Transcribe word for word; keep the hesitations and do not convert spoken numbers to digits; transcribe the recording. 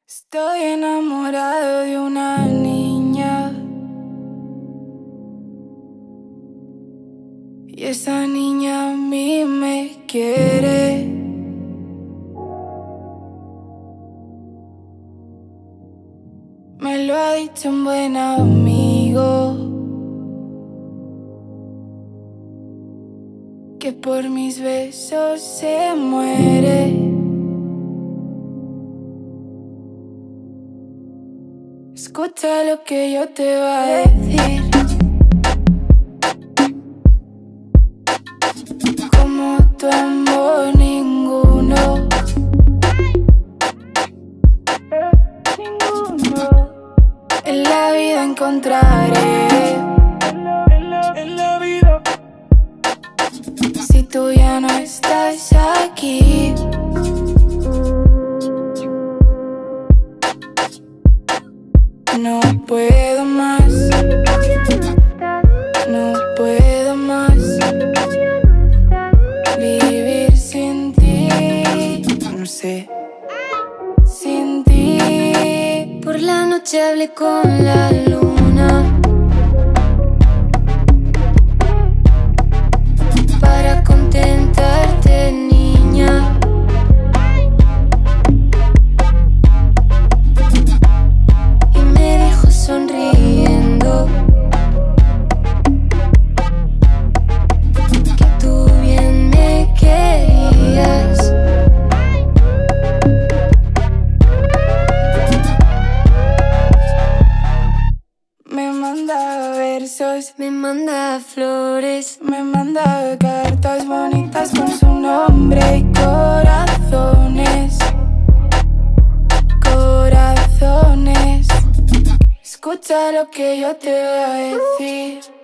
Estoy enamorado de una niña y esa niña a mí me quiere. Me lo ha dicho un buen amigo, que por mis besos se muere. Escucha lo que yo te voy a decir. Como tu amor ninguno, ninguno. En la vida encontraré, en la, en la vida. Si tú ya no estás aquí, no puedo más, no puedo más vivir sin ti, no sé, sin ti. Por la noche hablé con la luna para contentarte, niña. Sonriendo que tú bien me querías. Me manda versos, me manda flores, me manda cartas bonitas con su nombre y corazones, corazones. Escucha lo que yo te voy a decir.